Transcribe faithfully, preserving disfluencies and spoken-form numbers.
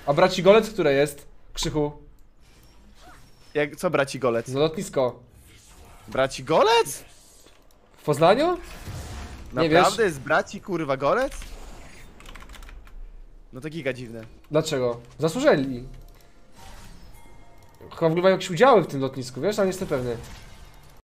A braci Golec, które jest? Krzychu. Jak, co braci Golec? No lotnisko. Braci Golec? W Poznaniu? Nie Naprawdę wiesz? jest braci kurwa Golec? No to giga dziwne. Dlaczego? Zasłużyli. Chyba w ogóle mają jakieś udziały w tym lotnisku, wiesz? Ale nie jestem pewny.